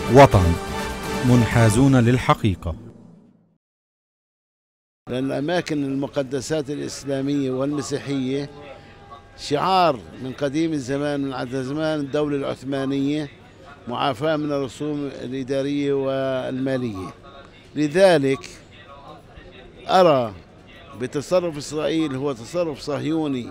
وطن، منحازون للحقيقة. لأن الأماكن المقدسات الإسلامية والمسيحية شعار من قديم الزمان، من عهد زمان الدولة العثمانية، معافاة من الرسوم الإدارية والمالية. لذلك أرى بتصرف إسرائيل هو تصرف صهيوني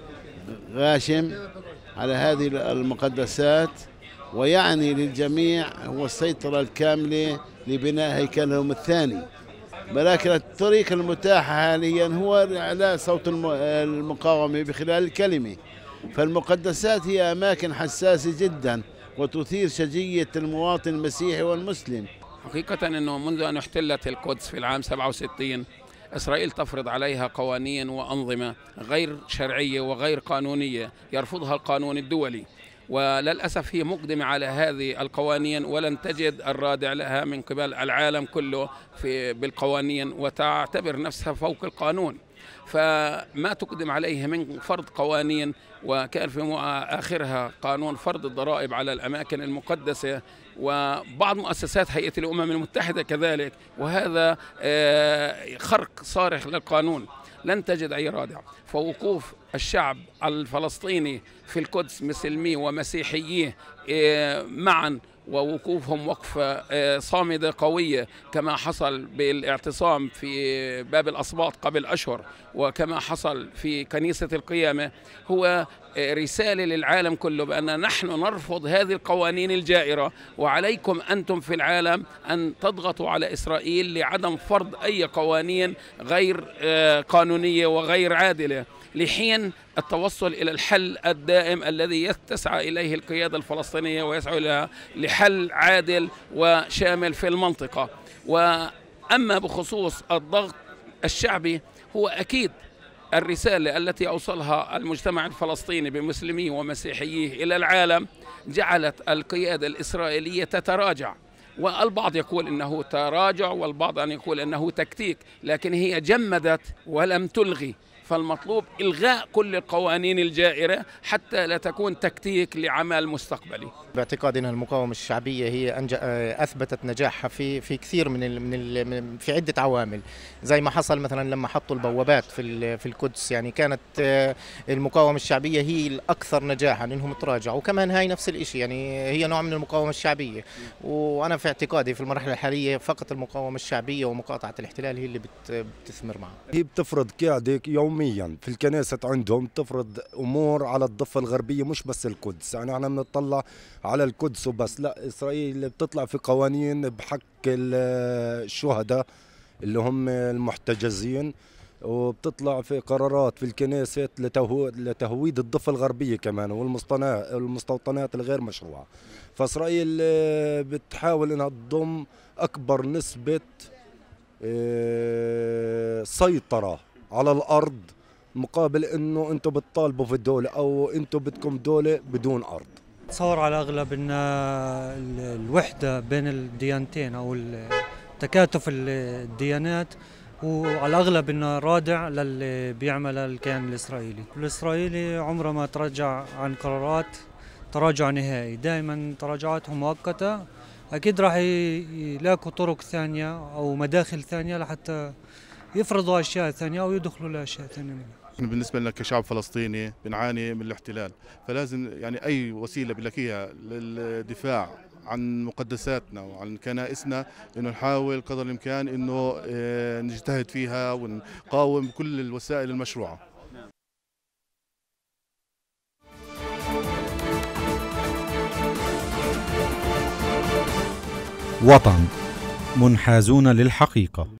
غاشم على هذه المقدسات، ويعني للجميع هو السيطرة الكاملة لبناء هيكلهم الثاني. ولكن الطريق المتاح حاليا هو إعلاء صوت المقاومة بخلال الكلمة. فالمقدسات هي أماكن حساسة جدا وتثير شجية المواطن المسيحي والمسلم. حقيقة أنه منذ أن احتلت القدس في العام 67 إسرائيل تفرض عليها قوانين وأنظمة غير شرعية وغير قانونية يرفضها القانون الدولي، وللأسف هي مقدمة على هذه القوانين ولن تجد الرادع لها من قبل العالم كله بالقوانين، وتعتبر نفسها فوق القانون. فما تقدم عليه من فرض قوانين، وكان في آخرها قانون فرض الضرائب على الأماكن المقدسة وبعض مؤسسات هيئة الأمم المتحدة كذلك، وهذا خرق صارخ للقانون. لن تجد أي رادع. فوقوف الشعب الفلسطيني في القدس مسلميه ومسيحييه معا، ووقوفهم وقفة صامدة قوية كما حصل بالاعتصام في باب الأسباط قبل أشهر، وكما حصل في كنيسة القيامة، هو رسالة للعالم كله بأن نحن نرفض هذه القوانين الجائرة، وعليكم أنتم في العالم أن تضغطوا على إسرائيل لعدم فرض أي قوانين غير قانونية وغير عادلة لحين التوصل إلى الحل الدائم الذي تسعى إليه القيادة الفلسطينية ويسعى إلى لحل عادل وشامل في المنطقة. وأما بخصوص الضغط الشعبي، هو أكيد الرسالة التي أوصلها المجتمع الفلسطيني بمسلميه ومسيحيه إلى العالم جعلت القيادة الإسرائيلية تتراجع، والبعض يقول إنه تراجع والبعض أن يقول إنه تكتيك، لكن هي جمدت ولم تلغي. فالمطلوب إلغاء كل القوانين الجائرة حتى لا تكون تكتيك لعمل مستقبلي. باعتقادي أن المقاومة الشعبية هي أثبتت نجاحها في كثير في عدة عوامل، زي ما حصل مثلا لما حطوا البوابات في القدس. يعني كانت المقاومة الشعبية هي الأكثر نجاحا إنهم تراجعوا، وكمان هاي نفس الشيء، يعني هي نوع من المقاومة الشعبية. وأنا في اعتقادي في المرحلة الحالية فقط المقاومة الشعبية ومقاطعة الاحتلال هي اللي بتثمر معها. هي بتفرض قاعدة يوميا في الكنيسة عندهم، تفرض أمور على الضفة الغربية مش بس القدس. يعني احنا بنطلع على القدس وبس، لا، إسرائيل بتطلع في قوانين بحق الشهداء اللي هم المحتجزين، وبتطلع في قرارات في الكنيسة لتهويد الضفة الغربية كمان والمستوطنات الغير مشروعة. فإسرائيل بتحاول أنها تضم أكبر نسبة سيطرة على الأرض، مقابل أنه أنتم بتطالبوا في الدولة أو أنتم بدكم دولة بدون أرض. تصور على الأغلب أن الوحدة بين الديانتين أو تكاتف الديانات وعلى الأغلب أنه رادع للي بيعمل الكيان الإسرائيلي. الإسرائيلي عمره ما تراجع عن قرارات تراجع نهائي، دائما تراجعاتهم مؤقتة. أكيد راح يلاقوا طرق ثانية أو مداخل ثانية لحتى يفرضوا أشياء ثانية أو يدخلوا لأشياء ثانية. بالنسبة لنا كشعب فلسطيني بنعاني من الاحتلال، فلازم يعني أي وسيلة بنلاقيها للدفاع عن مقدساتنا وعن كنائسنا إنه نحاول قدر الإمكان إنه نجتهد فيها ونقاوم كل الوسائل المشروعة. وطن، منحازون للحقيقة.